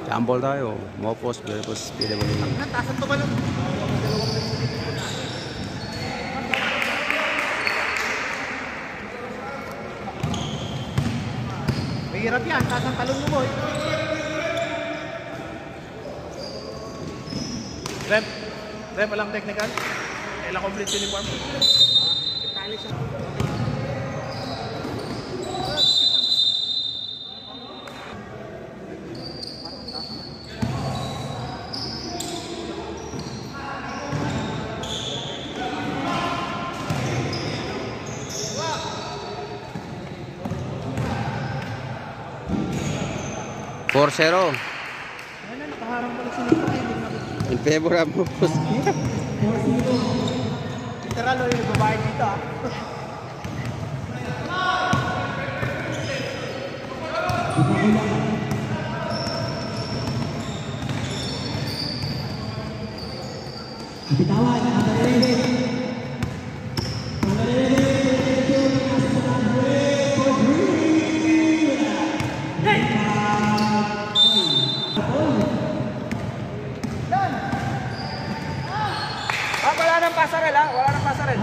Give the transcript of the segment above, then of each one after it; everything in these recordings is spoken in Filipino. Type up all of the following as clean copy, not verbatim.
Jambol tayo. MOFOS versus PWA. Natasan to ba lang? Mahirap yan. Tasang talon mo boy. Rep, walang technical. Kailang complete uniform. Itali siya. Four-zero. Ano, nakaharang pala si Nico. In favor of MOFOS. Literal o yung babae dito ah. Bitawan, Wala nang pasarel ha? Wala nang pasarel.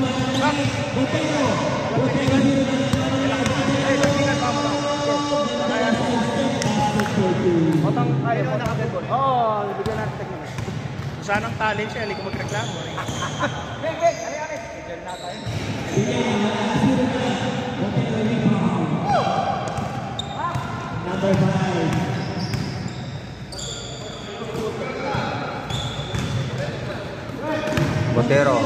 Otang kaya mo nakabibol. Oo, bigyan natin technical. Saan ang talent siya? Hindi ko magreklamo. Wait, ano? Diyan na tayo. Number 5. Botero.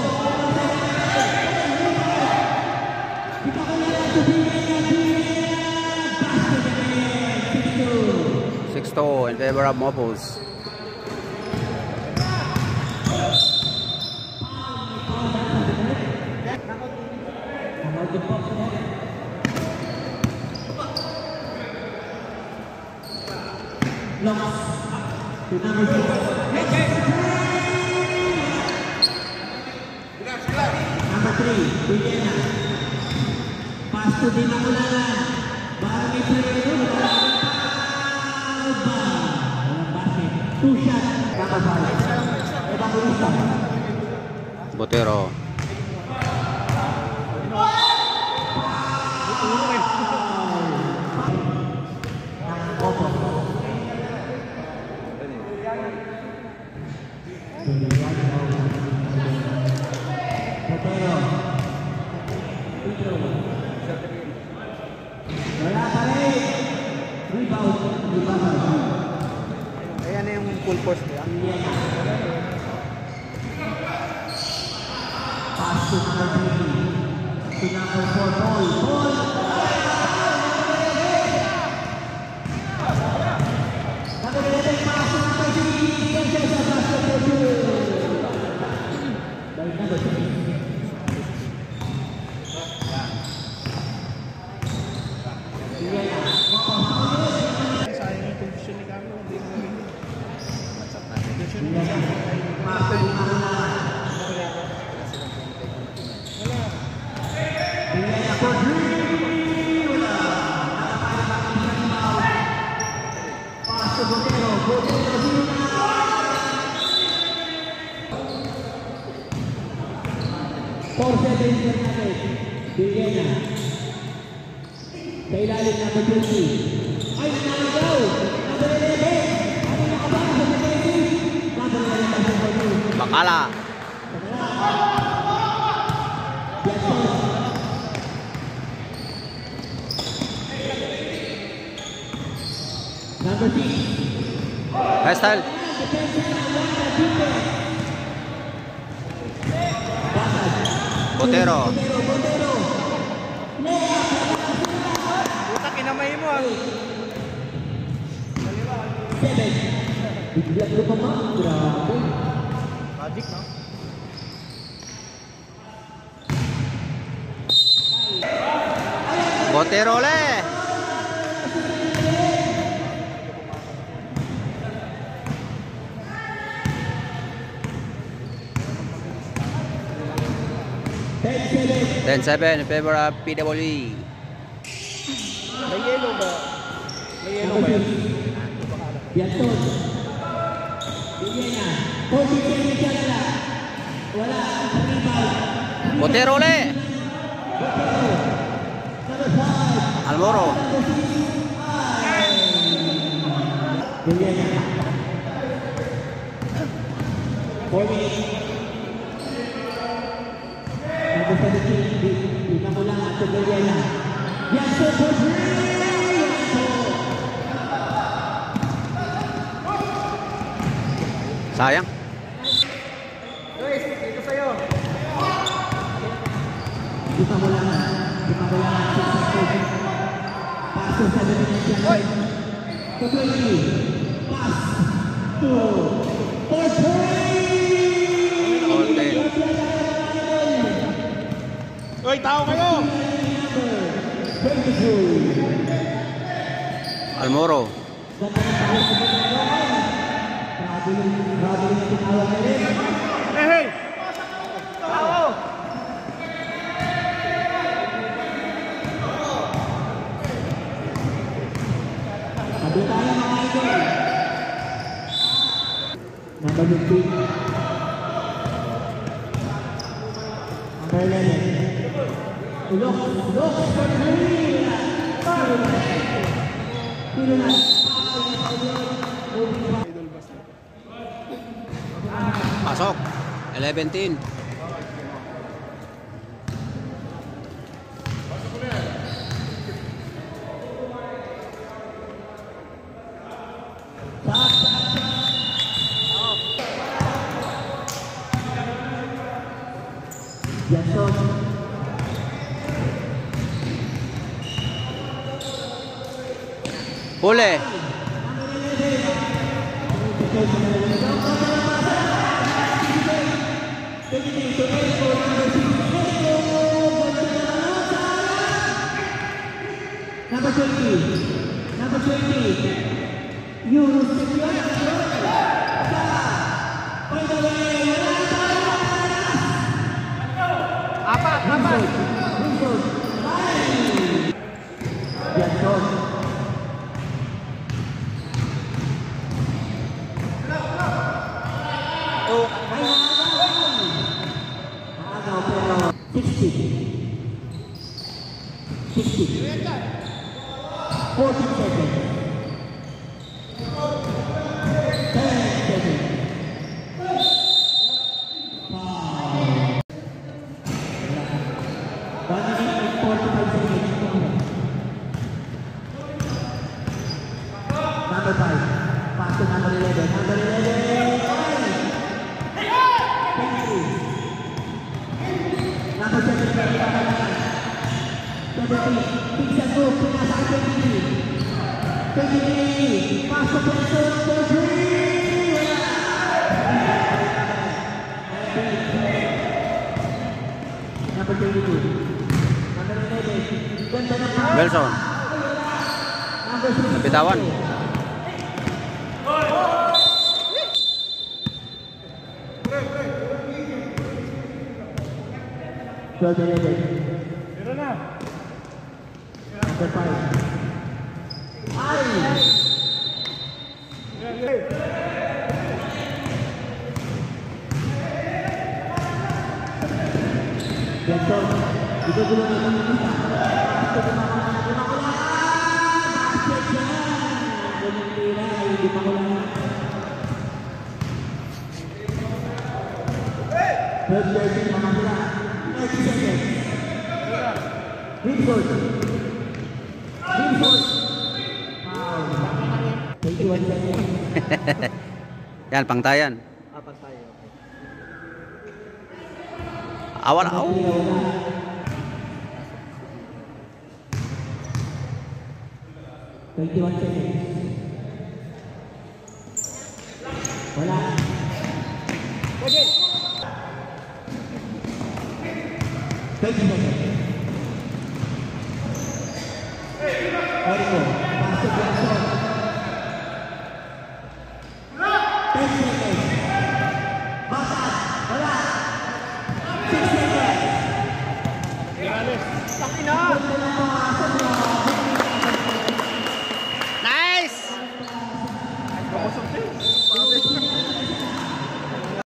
6-2 in favor of MOFOS. Number 3, Bigena. Pass to Dinamulan. Barang may player doon. Walang basket. 2 shot. Kakabal. Evangelista. Botero. Wala pa rin. Rebound. Ayan na yung full force niya. Pass to number 3. To number 4, Paul. Nagagalitin pass to number 3. Sanchez sa basket for 2. By number 3. Sayang yung condition ni Carlo. Hindi mo nabili. Bigyan na. Sa ilalim na 20. Ay, nanagaw! Number 11! Ano nakabang sa defensive? Number 11 sa Bakala. Number 6. Hairstyle. Botero. Puta, kinamay mo ah. 7. Bigyan ko pa ma. Grabe. Magic no? Botero ulit. Then 7 in favor of PWA. May yellow ba? May yellow ba yan? Bianton. Bigyan na. 40 seconds siya na. Wala. Rebound. Botero ulit. Number 5. Almoro. Bigyan na. 4 minutes. Tapos sa dito, hindi mo lang at bigyan na. Bianton for 3. Sayang. Luis, dito sa'yo. Kita mo lang. Paso sa dito niya. To 20. Pass. To 14. Uy, tao kayo! Almoro. Hey! Tao! Sabi tayo mga idol. Number 15. Number 11. Ulok for 3. Pilo na. Pasok. 11-10. Jason. Huli. Number 20. Number 20. Yunus. Apat! Jason. Oh, 60. 40 seconds. 10 seconds. 5. 1 minute and 45 seconds. Number 5. Pass to number 11. Number 11. 20. Number 17. 17. Pizza go. Pinasa 20. 20. Pass to Benson for 3. Number 22. Number 11. Ganda ng pass. Belson. Number 3. Nabitawan. meron na. Number 5. Ay! Benson, ito gulo na yung kita. Ito gumakulang. Basket yan! Ganyan tira, hindi makulang. Third jersey, mamakula. 30 seconds. Winford. Wow. 21 seconds. Yan, pangtayan. Apat tayo. Awal. Oh. 21 seconds. Wala. Pwede! 20 seconds. Erico. Pasok Jackson. 10 seconds.